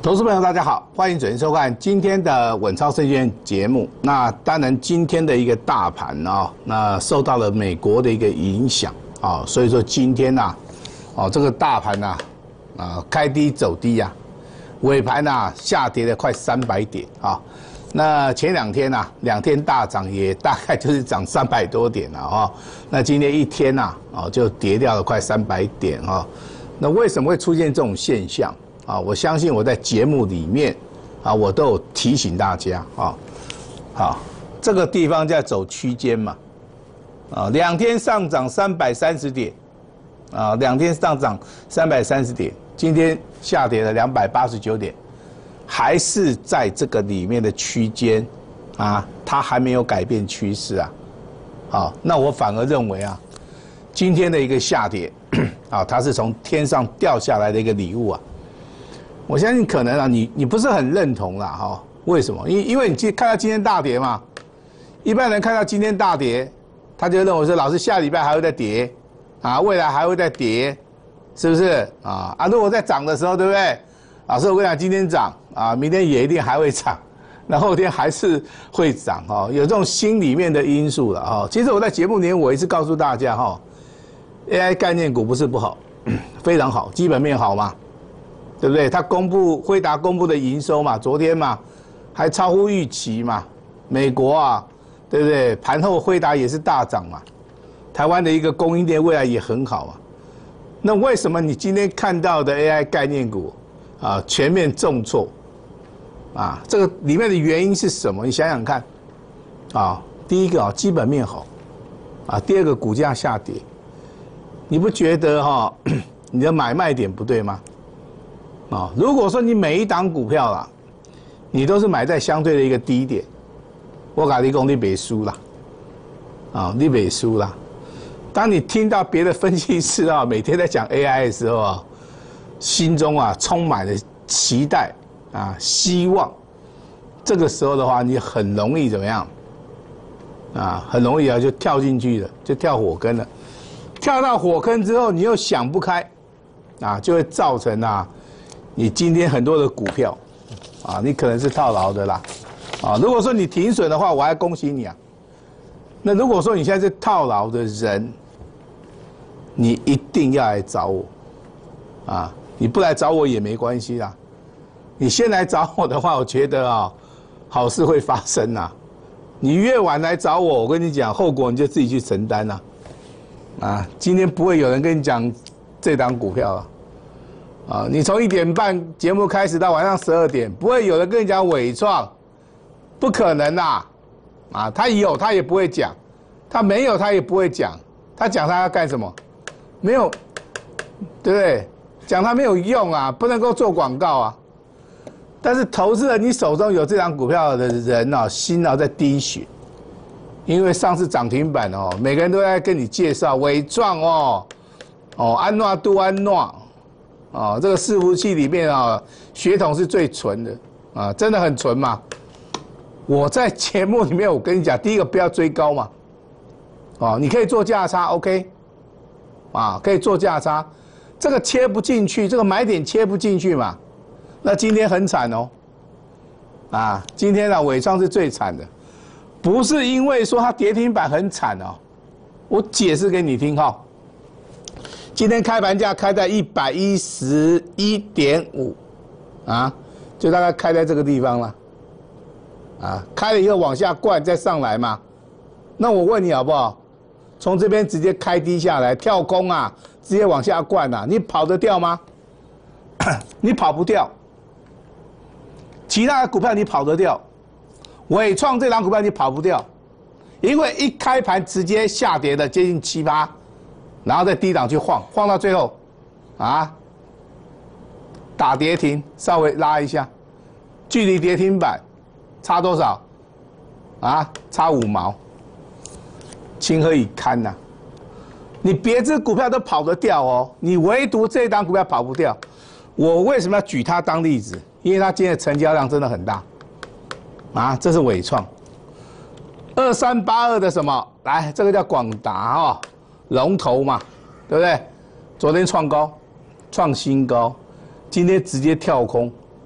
投资朋友，大家好，欢迎准时收看今天的稳操胜券节目。那当然，今天的一个大盘啊，那受到了美国的一个影响啊，所以说今天呐，这个大盘呐，开低走低啊，尾盘呐下跌了快300点啊。那前2天呐，2天大涨也大概就是涨300多点了啊。那今天一天呐，就跌掉了快300点啊。那为什么会出现这种现象？我相信我在节目里面我都有提醒大家好，这个地方在走区间嘛，2天上涨330点，2天上涨330点，今天下跌了289点，还是在这个里面的区间它还没有改变趋势好，那我反而认为今天的一个下跌它是从天上掉下来的一个礼物我相信可能你不是很认同啦为什么？因为你看到今天大跌嘛，一般人看到今天大跌，他就认为说老师下礼拜还会再跌未来还会再跌，是不是如果在涨的时候，对不对？老师我跟你讲，今天涨明天也一定还会涨，那后天还是会涨有这种心里面的因素了其实我在节目里面我一直告诉大家AI 概念股不是不好，非常好，基本面好嘛。对不对？他辉达公布的营收嘛，昨天嘛还超乎预期嘛。美国对不对？盘后辉达也是大涨嘛。台湾的一个供应链未来也很好那为什么你今天看到的 AI 概念股全面重挫这个里面的原因是什么？你想想看第一个基本面好第二个股价下跌，你不觉得你的买卖点不对吗？如果说你每一档股票你都是买在相对的一个低点，我跟你讲你别输啦，你别输啦。当你听到别的分析师每天在讲 AI 的时候心中充满了期待希望，这个时候的话，你很容易怎么样很容易就跳进去了，就跳火坑了。跳到火坑之后，你又想不开就会造成你今天很多的股票你可能是套牢的啦如果说你停损的话，我还恭喜你那如果说你现在是套牢的人，你一定要来找我你不来找我也没关系啦。你先来找我的话，我觉得好事会发生你越晚来找我，我跟你讲，后果你就自己去承担今天不会有人跟你讲这档股票你从1点半节目开始到晚上12点，不会有人跟你讲伟创，不可能他有他也不会讲，他没有他也不会讲，他讲他要干什么？没有，对不对？讲他没有用不能够做广告但是投资人，你手中有这张股票的人心在滴血，因为上次涨停板每个人都在跟你介绍伟创安诺杜安诺。这个伺服器里面血统是最纯的真的很纯嘛。我在节目里面我跟你讲，第一个不要追高嘛你可以做价差 OK 可以做价差，这个切不进去，这个买点切不进去嘛，那今天很惨今天伟创是最惨的，不是因为说它跌停板很惨我解释给你听今天开盘价开在111.5就大概开在这个地方了开了以后往下灌再上来嘛。那我问你好不好？从这边直接开低下来跳空直接往下灌你跑得掉吗？你跑不掉。其他的股票你跑得掉，伟创这档股票你跑不掉，因为一开盘直接下跌的接近7%。然后在低档去晃到最后打跌停，稍微拉一下，距离跌停板差多少差5毛，情何以堪你别只股票都跑得掉你唯独这一档股票跑不掉。我为什么要举它当例子？因为它今天的成交量真的很大这是伟创2382的什么？来，这个叫广达龙头嘛，对不对？昨天创新高，今天直接跳空，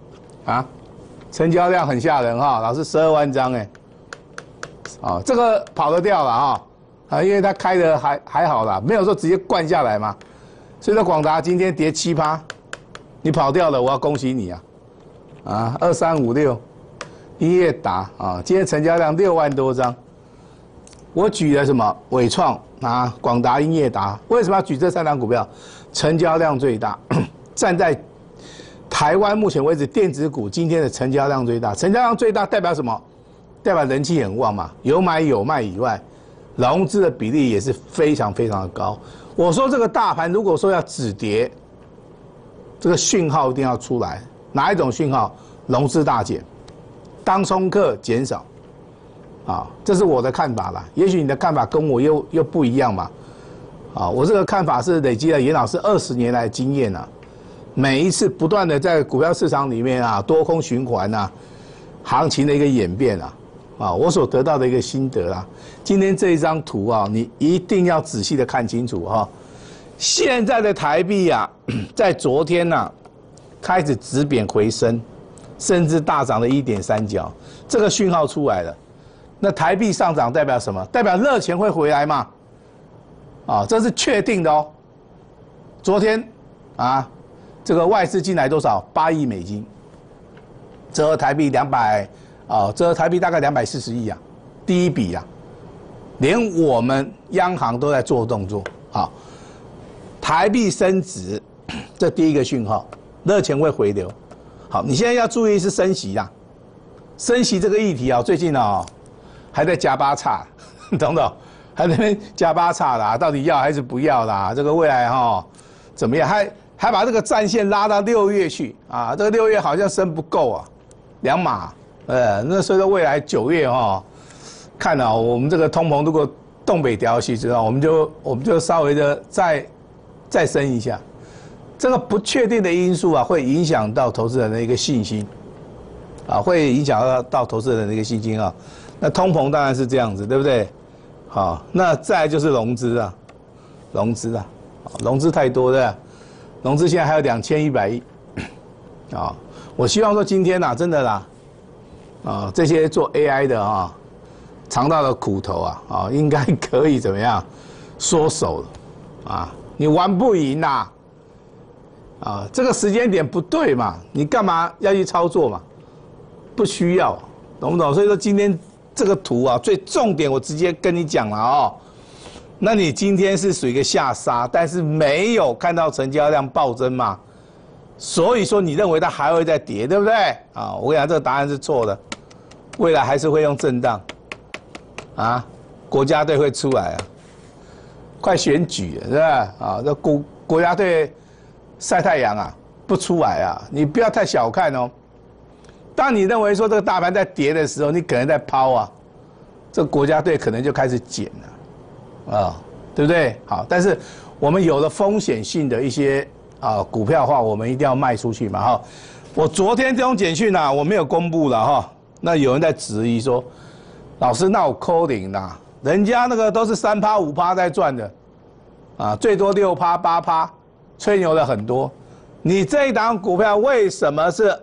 啊，成交量很吓人哈，老师12万张哎，哦，这个跑得掉了哈，啊，因为它开的还好啦，没有说直接灌下来嘛，所以说广达今天跌7%，你跑掉了，我要恭喜你啊，啊，2356，英业达啊，今天成交量6万多张，我举了什么伟创啊，广达、英业达，为什么要举这3档股票？成交量最大，站在台湾目前为止电子股今天的成交量最大，成交量最大代表什么？代表人气很旺嘛，有买有卖以外，融资的比例也是非常非常的高。我说这个大盘如果说要止跌，这个讯号一定要出来，哪一种讯号？融资大减，当冲客减少，啊，这是我的看法啦。也许你的看法跟我又不一样嘛。啊，我这个看法是累积了严老师20年来的经验啊，每一次不断的在股票市场里面啊，多空循环啊，行情的一个演变啊，啊，我所得到的一个心得啦。今天这一张图啊，你一定要仔细的看清楚哈。现在的台币啊，在昨天呐、开始止贬回升，甚至大涨了1.3角，这个讯号出来了。那台币上涨代表什么？代表热钱会回来嘛？啊，这是确定的哦。昨天啊，这个外资进来多少？8亿美金，折合台币200啊，折合台币大概240亿啊，第一笔啊，连我们央行都在做动作。好，台币升值，这第一个讯号，热钱会回流。好，你现在要注意是升息啦，升息这个议题啊，最近啊还在夹八叉，懂不懂？还在那边加八叉啦，到底要还是不要啦？这个未来哈怎么样？还把这个战线拉到6月去啊？这个6月好像升不够啊，2码，那所以说未来9月哈，看啊，我们这个通膨如果东北调去之后，我们就稍微的再升一下，这个不确定的因素啊，会影响到投资人的一个信心，啊，会影响到投资人的一个信心啊。那通膨当然是这样子，对不对？好，那再来就是融资啊，融资太多的，融资现在还有2100亿，啊，我希望说今天呐，真的啦，啊，这些做 AI 的啊，尝到了苦头啊，应该可以怎么样，缩手了，啊，你玩不赢呐，啊，这个时间点不对嘛，你干嘛要去操作嘛？不需要，懂不懂？所以说今天。这个图啊，最重点我直接跟你讲了哦。那你今天是属于一个下杀，但是没有看到成交量暴增嘛，所以说你认为它还会再跌，对不对？啊，我跟你讲，这个答案是错的，未来还是会用震荡。啊，国家队会出来啊，快选举了，是吧？啊，这国家队晒太阳啊，不出来啊，你不要太小看哦。当你认为说这个大盘在跌的时候，你可能在抛啊，这个国家队可能就开始减了，啊，对不对？好，但是我们有了风险性的一些股票的话，我们一定要卖出去嘛，哈。我昨天这种简讯啊，我没有公布了哈。那有人在质疑说，老师那我扣零啦，人家那个都是3%、5%在赚的，啊，最多6%、8%，吹牛的很多。你这一档股票为什么是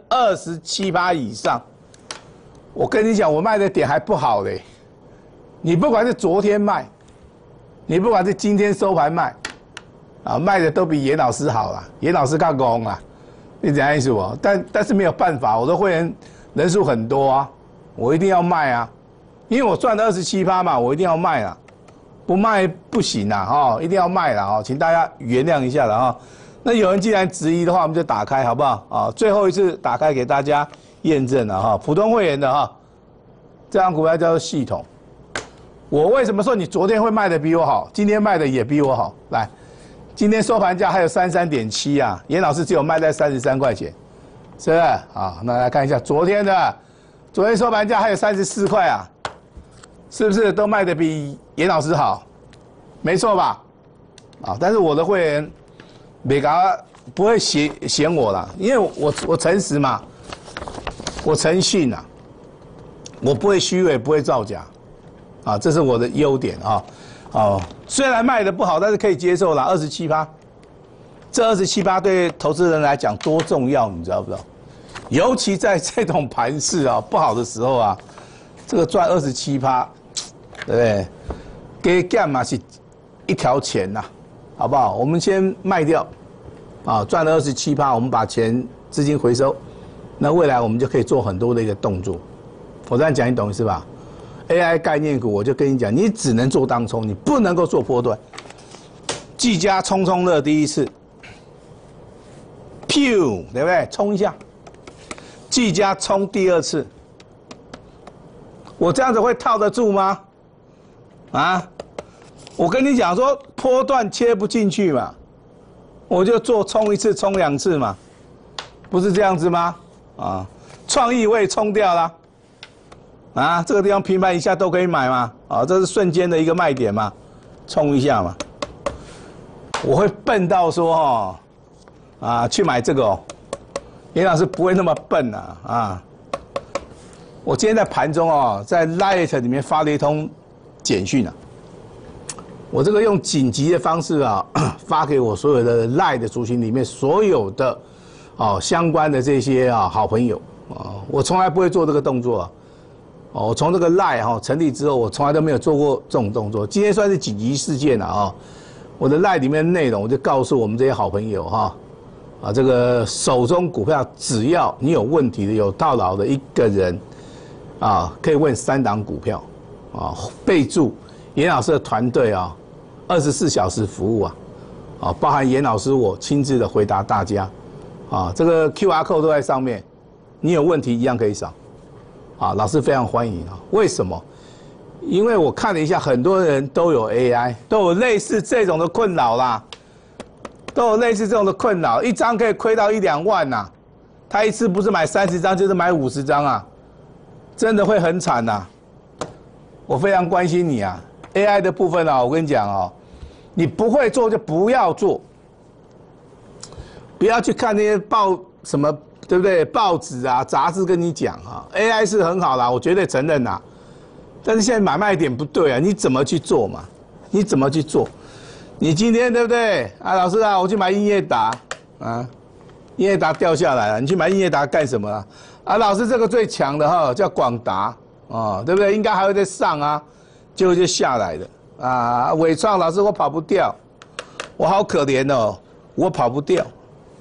27%以上？我跟你讲，我卖的点还不好嘞。你不管是昨天卖，你不管是今天收盘卖，啊，卖的都比严老师好啦。严老师较戆啦，你怎样意思我？但是没有办法，我的会员人数很多啊，我一定要卖啊，因为我赚了27%嘛，我一定要卖啦，不卖不行啦，哈，一定要卖啦，哈，请大家原谅一下了哈。那有人既然质疑的话，我们就打开好不好？啊，最后一次打开给大家验证了哈，普通会员的哈，这张股票叫做系统。我为什么说你昨天会卖的比我好，今天卖的也比我好？来，今天收盘价还有33.7啊，严老师只有卖在33块钱，是不是？啊，那来看一下昨天收盘价还有34块啊，是不是都卖的比严老师好？没错吧？啊，但是我的会员。别搞不会嫌我啦，因为我诚实嘛，我诚信啊，我不会虚伪，不会造假，啊，这是我的优点啊。哦，虽然卖的不好，但是可以接受啦，27%，这27%对投资人来讲多重要，你知道不知道？ 尤其在这种盘势啊不好的时候啊，这个赚27%，对不对？给干嘛是一条钱呐，好不好？我们先卖掉，啊，赚了27%，我们把钱资金回收，那未来我们就可以做很多的一个动作。我这样讲你懂是吧 ？AI 概念股，我就跟你讲，你只能做当冲，你不能够做波段。技嘉冲乐第一次，对不对？冲一下。技嘉冲第二次，我这样子会套得住吗？啊，我跟你讲说，波段切不进去嘛，我就做冲一次、冲2次嘛，不是这样子吗？啊，创意我也冲掉了，啊，这个地方平盘以下都可以买嘛，啊，这是瞬间的一个卖点嘛，冲一下嘛。我会笨到说哦，啊，去买这个哦，严老师不会那么笨啊，啊，我今天在盘中哦，在 Light 里面发了一通简讯啊，我这个用紧急的方式啊，发给我所有的 Light 的族群里面所有的哦相关的这些啊好朋友啊，我从来不会做这个动作啊，哦，我从这个 Light 哈成立之后，我从来都没有做过这种动作，今天算是紧急事件了啊。我的 LINE 里面的内容，我就告诉我们这些好朋友哈，啊，这个手中股票只要你有问题的、有套牢的一个人，啊，可以问3档股票，啊，备注严老师的团队啊，24小时服务啊，啊，包含严老师我亲自的回答大家，啊，这个 QR code 都在上面，你有问题一样可以扫，啊，老师非常欢迎啊，为什么？因为我看了一下，很多人都有 AI， 都有类似这种的困扰啦，都有类似这种的困扰，一张可以亏到1、2万呐，他一次不是买30张就是买50张啊，真的会很惨呐。我非常关心你啊 ，AI 的部分啊，我跟你讲哦，你不会做就不要做，不要去看那些什么，对不对？报纸啊、杂志跟你讲啊 ，AI 是很好啦，我绝对承认啦。但是现在买卖点不对啊，你怎么去做嘛？你怎么去做？你今天对不对？啊，老师啊，我去买英业达啊，英业达掉下来了，你去买英业达干什么啊？啊，老师这个最强的哈叫广达啊，对不对？应该还会再上啊，结果就下来了啊。伟创老师我跑不掉，我好可怜哦，我跑不掉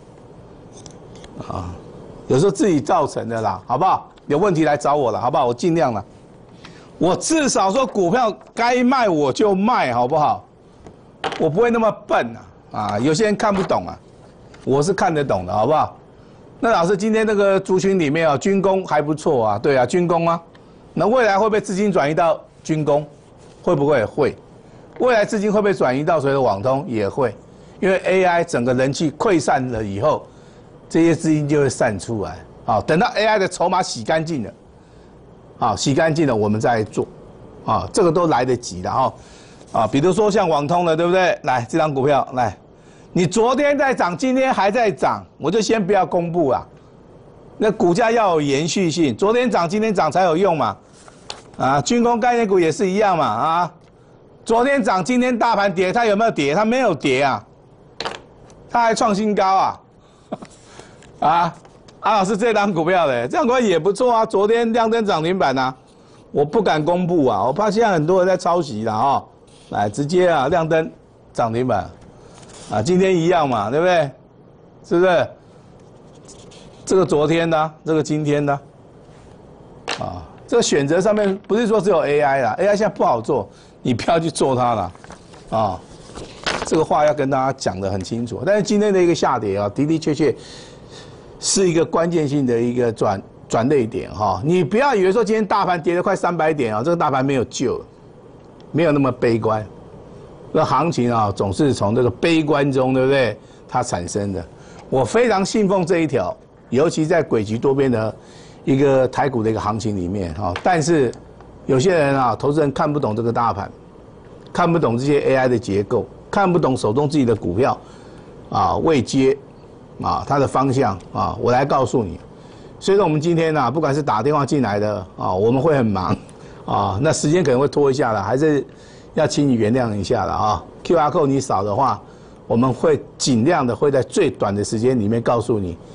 啊，有时候自己造成的啦，好不好？有问题来找我了，好不好？我尽量了。我至少说股票该卖我就卖，好不好？我不会那么笨啊！啊，有些人看不懂啊，我是看得懂的，好不好？那老师今天那个族群里面啊，军工还不错啊，对啊，军工啊，那未来会不会资金转移到军工？会不会？会。未来资金会不会转移到所谓的网通？也会，因为 AI 整个人气溃散了以后，这些资金就会散出来。好，等到 AI 的筹码洗干净了。啊，洗干净了，我们再来做，啊，这个都来得及的哈，啊，比如说像网通的，对不对？来，这张股票，来，你昨天在涨，今天还在涨，我就先不要公布了，那股价要有延续性，昨天涨，今天涨才有用嘛，啊，军工概念股也是一样嘛，啊，昨天涨，今天大盘跌，它有没有跌？它没有跌啊，它还创新高啊，啊。啊，是这档股票的，这档股票也不错啊。昨天亮灯涨停板啊，我不敢公布啊，我怕现在很多人在抄袭了啊。来，直接啊亮灯涨停板，啊，今天一样嘛，对不对？是不是？这个昨天的，这个今天的，啊，这个选择上面不是说只有 AI 啦 ，AI 现在不好做，你不要去做它了，啊，这个话要跟大家讲得很清楚。但是今天的一个下跌啊，的的确确。是一个关键性的一个转捩点哈，你不要以为说今天大盘跌了快300点啊，这个大盘没有救了，没有那么悲观。这行情啊，总是从这个悲观中，对不对？它产生的。我非常信奉这一条，尤其在诡谲多变的一个台股的一个行情里面哈。但是有些人啊，投资人看不懂这个大盘，看不懂这些 AI 的结构，看不懂手中自己的股票啊位阶。啊，它的方向啊，我来告诉你。所以说，我们今天呢、不管是打电话进来的啊，我们会很忙啊，那时间可能会拖一下了，还是要请你原谅一下了啊。QR code 你扫的话，我们会尽量的会在最短的时间里面告诉你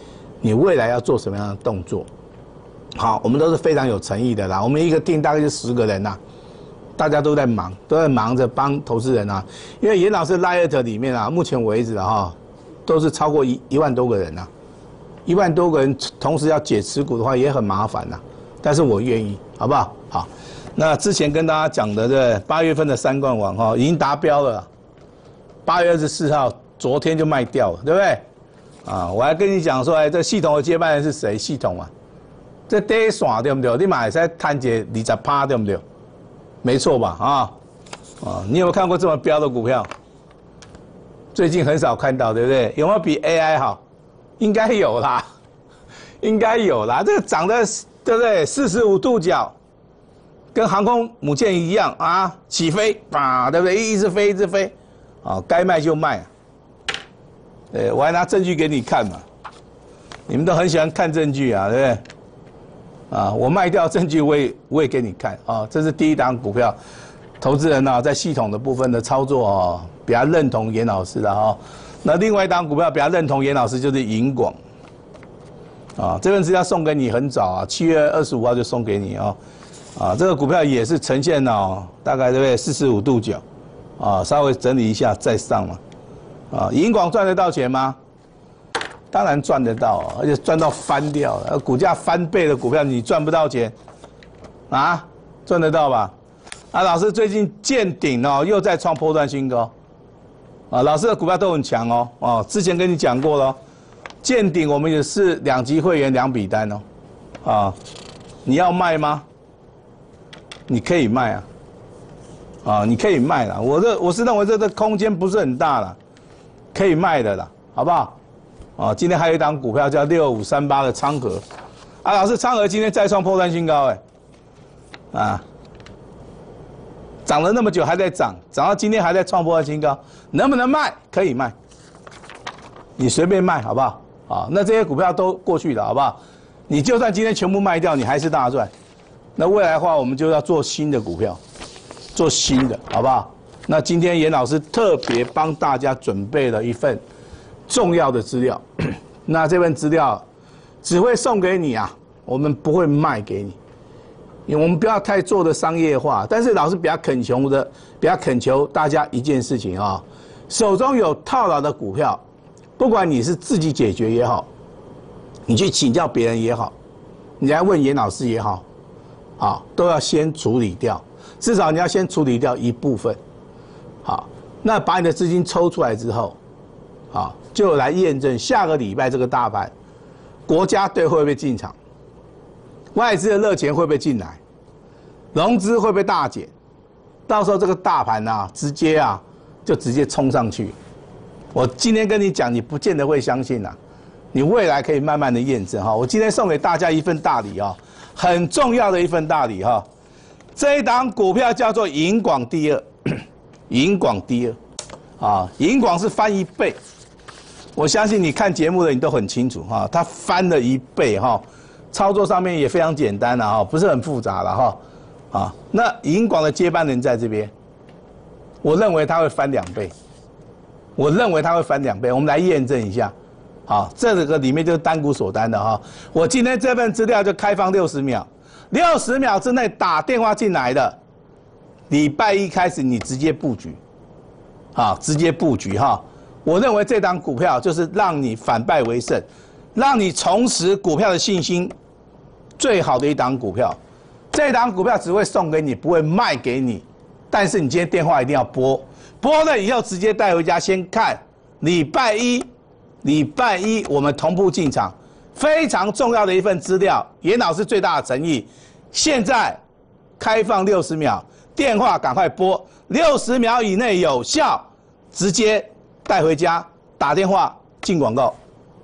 你未来要做什么样的动作。好，我们都是非常有诚意的啦。我们一个team大概就10个人呐，大家都在忙着帮投资人啊。因为严老师 Lite 里面啊，目前为止哈，都是超过1万多个人呐，1万多个人同时要解持股的话也很麻烦呐。但是我愿意，好不好？好，那之前跟大家讲的这8月份的3冠王哈，已经达标了。8月24号昨天就卖掉了，对不对？啊，我还跟你讲说，哎，这系统的接班人是谁？系统啊，这第一线对不对？你买在摊节20%对不对？没错吧？啊，你有没有看过这么标的股票？最近很少看到，对不对？有没有比 AI 好？应该有啦，应该有啦。这个涨的，对不对？45度角，跟航空母舰一样啊，起飞，啊，对不对？一直飞，一直飞，啊，该卖就卖。我还拿证据给你看嘛，你们都很喜欢看证据啊，对不对？啊，我卖掉证据我也给你看啊，这是第一档股票，投资人啊在系统的部分的操作啊，比较认同严老师的哈。那另外一档股票比较认同严老师就是银广，啊，这份资料送给你很早啊，7月25号就送给你啊，啊，这个股票也是呈现哦，大概对不对45度角，啊，稍微整理一下再上嘛。啊，银广赚得到钱吗？当然赚得到，而且赚到翻掉了。股价翻倍的股票，你赚不到钱，啊，赚得到吧？啊，老师最近见顶哦，又在创波段新高，啊，老师的股票都很强哦，哦，之前跟你讲过了，见顶我们也是2级会员2笔单哦，啊，你要卖吗？你可以卖啊，啊，你可以卖啦。我是认为这个空间不是很大啦。可以卖的啦，好不好？啊，今天还有一档股票叫6538的昌河，啊，老师，昌河今天再创波段新高，啊，涨了那么久还在涨，涨到今天还在创波段新高，能不能卖？可以卖，你随便卖，好不好？啊，那这些股票都过去了，好不好？你就算今天全部卖掉，你还是大赚。那未来的话，我们就要做新的股票，做新的，好不好？那今天严老师特别帮大家准备了一份重要的资料，那这份资料只会送给你啊，我们不会卖给你，因为我们不要太做的商业化。但是老师比较恳求大家一件事情啊，手中有套牢的股票，不管你是自己解决也好，你去请教别人也好，你来问严老师也好，好，都要先处理掉，至少你要先处理掉一部分。好，那把你的资金抽出来之后，好，就来验证下个礼拜这个大盘，国家队会不会进场，外资的热钱会不会进来，融资会不会大减，到时候这个大盘啊，直接冲上去。我今天跟你讲，你不见得会相信啊，你未来可以慢慢的验证哈。我今天送给大家一份大礼啊，很重要的一份大礼哈。这一档股票叫做银广第二。银广第二，啊，银广是翻1倍，我相信你看节目的你都很清楚哈，它翻了1倍哈，操作上面也非常简单了哈，不是很复杂了哈，啊，那银广的接班人在这边，我认为它会翻2倍，我认为它会翻2倍，我们来验证一下，好，这个里面就是单股锁单的哈，我今天这份资料就开放60秒，60秒之内打电话进来的。礼拜1开始，你直接布局，好，直接布局哈。我认为这档股票就是让你反败为胜，让你重拾股票的信心，最好的一档股票。这档股票只会送给你，不会卖给你。但是你今天电话一定要拨，拨了以后直接带回家先看。礼拜一我们同步进场，非常重要的一份资料，严老师最大的诚意。现在开放60秒。电话赶快拨，60秒以内有效，直接带回家，打电话进广告。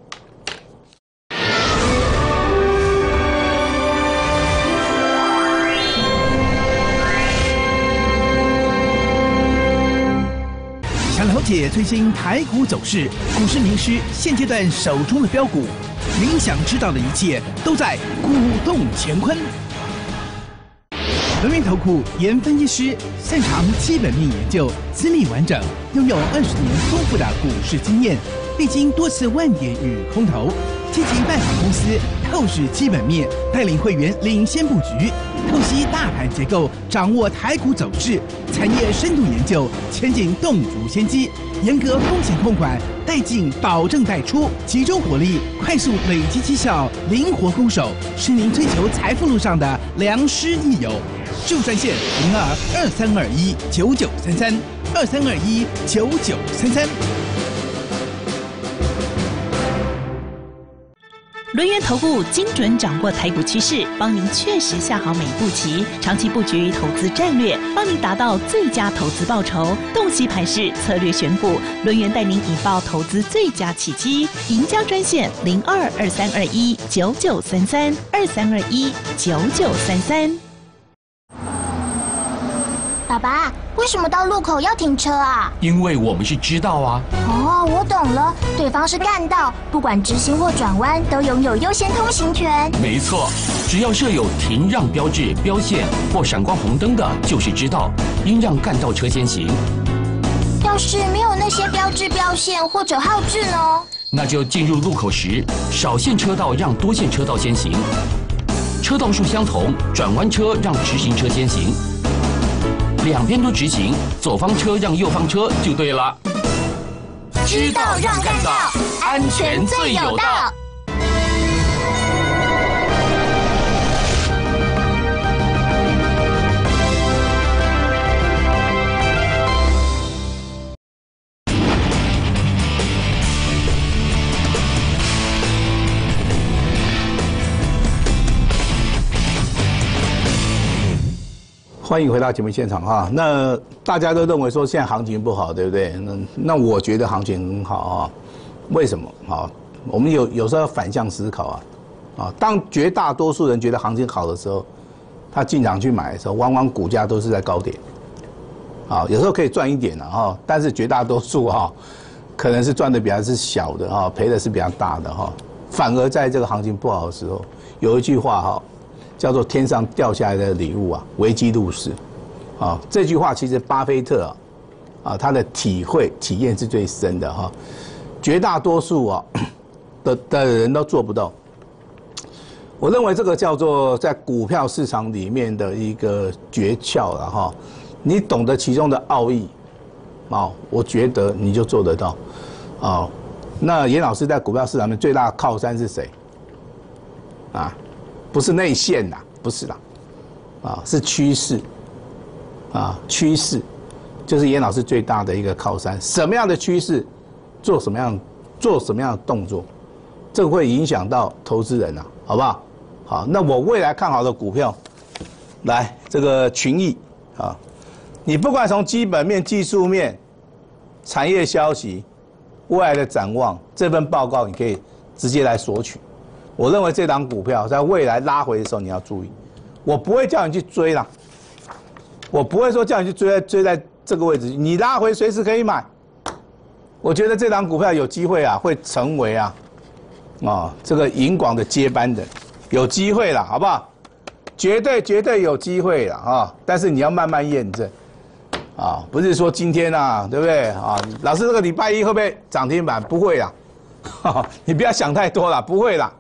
想了解最新台股走势，股市名师现阶段手中的标股，您想知道的一切都在股动乾坤。轮源投顾严分析师擅长基本面研究，资历完整，拥有20年丰富的股市经验，历经多次万点与空头， 积极拜访公司，透视基本面，带领会员领先布局，透析大盘结构，掌握台股走势，产业深度研究，前景洞烛先机，严格风险控管，带进保证带出，集中火力，快速累积绩效，灵活攻守，是您追求财富路上的良师益友。就专线02-2321-9933，2321-9933。 轮源投顾精准掌握台股趋势，帮您确实下好每一步棋，长期布局投资战略，帮您达到最佳投资报酬。洞悉盘势，策略选股，轮源带您引爆投资最佳契机。赢家专线02-2321-9933，2321-9933。 爸爸，为什么到路口要停车啊？ 因为我们是知道啊。 哦，我懂了，对方是干道，不管直行或转弯都拥有优先通行权。 没错，只要设有停让标志、标线或闪光红灯的，就是知道，应让干道车先行。 要是没有那些标志、标线或者号志呢？ 那就进入路口时，少线车道让多线车道先行，车道数相同，转弯车让直行车先行。两边都直行，左方车让右方车就对了。 知道让干道，安全最有道。 欢迎回到节目现场哈。那大家都认为说现在行情不好，对不对？那我觉得行情很好啊。为什么？啊，我们有时候要反向思考啊。当绝大多数人觉得行情好的时候，他进场去买的时候，往往股价都是在高点。啊，有时候可以赚一点哈，但是绝大多数哈，可能是赚的比较是小的哈，赔的是比较大的哈。反而在这个行情不好的时候，有一句话哈。叫做天上掉下来的礼物啊，危机入市，啊，这句话其实巴菲特他的体验是最深的哈，绝大多数的人都做不到。我认为这个叫做在股票市场里面的一个诀窍了哈，你懂得其中的奥义，我觉得你就做得到，那严老师在股票市场里面最大的靠山是谁？啊？不是内线呐，不是啦，是趋势，趋势就是严老师最大的一个靠山。什么样的趋势，做什么样的动作，这个会影响到投资人好不好？好，那我未来看好的股票，来这个群益你不管从基本面、技术面、产业消息、未来的展望，这份报告你可以直接来索取。我认为这档股票在未来拉回的时候你要注意，我不会叫你去追啦，我不会说叫你去追在这个位置，你拉回随时可以买。我觉得这档股票有机会会成为这个银广的接班人，有机会啦，好不好？绝对有机会啦但是你要慢慢验证不是说今天对不对老师这个礼拜一会不会涨停板？不会啦，你不要想太多啦，不会啦。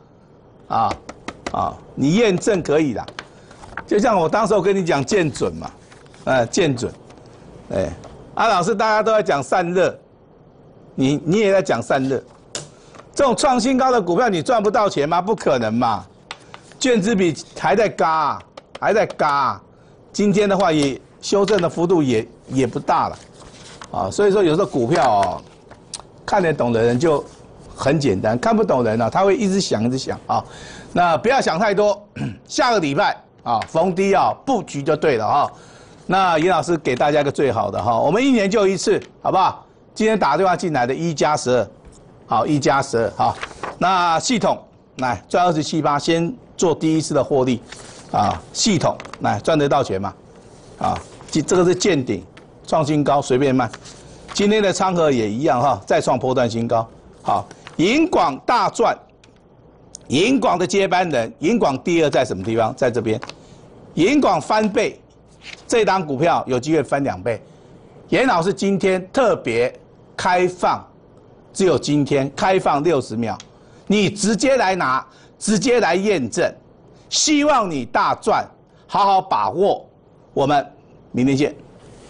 你验证可以啦，就像我当时我跟你讲见准嘛，见准，老师大家都在讲散热，你也在讲散热，这种创新高的股票你赚不到钱吗？不可能嘛，券资比还在嘎，今天的话也修正的幅度也不大了，所以说有时候股票看得懂的人就。很简单，看不懂人他会一直想那不要想太多，下个礼拜逢低布局就对了那严老师给大家一个最好的我们1年就一次，好不好？今天打电话进来的1+12，好1+12，好，那系统来赚27%，先做第一次的获利系统来赚得到钱嘛这个是见顶创新高，随便卖。今天的昌河也一样再创波段新高，好。银广大赚，银广的接班人，银广第二在什么地方？在这边，银广翻倍，这档股票有机会翻2倍。严老师今天特别开放，只有今天开放60秒， 你直接来拿，直接来验证，希望你大赚，好好把握。我们明天见。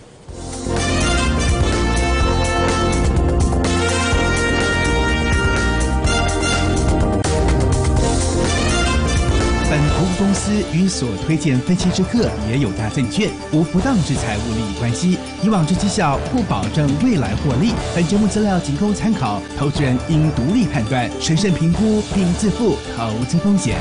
本投资公司与所推荐分析之个别有价证券无不当之财务利益关系，以往之绩效不保证未来获利。本节目资料仅供参考，投资人应独立判断、审慎评估并自负投资风险。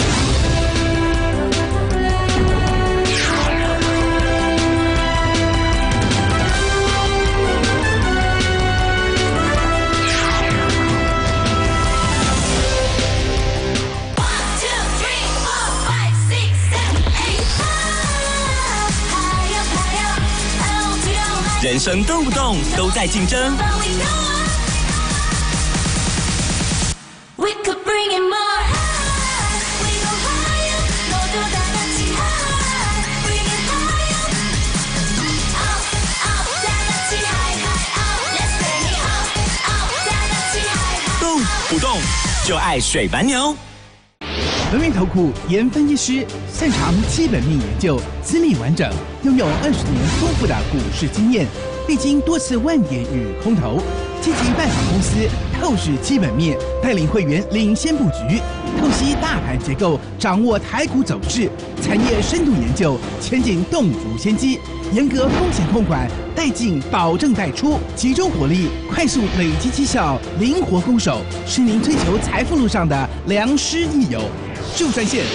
人生动不动都在竞争。动不动就爱水白牛。 轮源投顾研分析师擅长基本面研究，资历完整，拥有20年丰富的股市经验，历经多次万点与空头，积极拜访公司，透视基本面，带领会员领先布局，透析大盘结构，掌握台股走势，产业深度研究，前景洞烛先机，严格风险控管，带进保证带出，集中火力，快速累积绩效，灵活攻守，是您追求财富路上的良师益友。就专线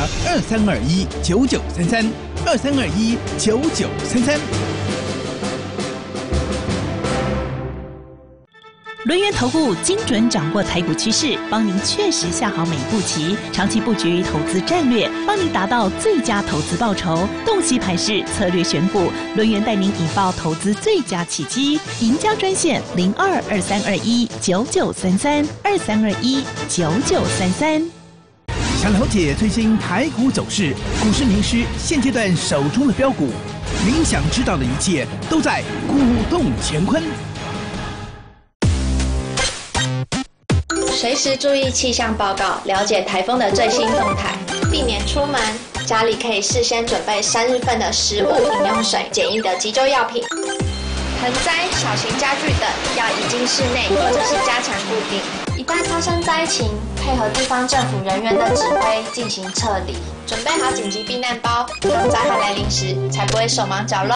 02-2321-9933，2321-9933。 轮源投顾精准掌握台股趋势，帮您确实下好每一步棋，长期布局投资战略，帮您达到最佳投资报酬。洞悉盘势，策略选股，轮源带您引爆投资最佳契机。赢家专线02-2321-9933，2321-9933。 想了解最新台股走势，股市名师现阶段手中的标股，您想知道的一切都在股动乾坤。 随时注意气象报告，了解台风的最新动态，避免出门。家里可以事先准备3日份的食物、饮用水、简易的急救药品。盆栽、小型家具等要移进室内或者是加强固定。一旦发生灾情，配合地方政府人员的指挥进行撤离，准备好紧急避难包，当灾害来临时才不会手忙脚乱。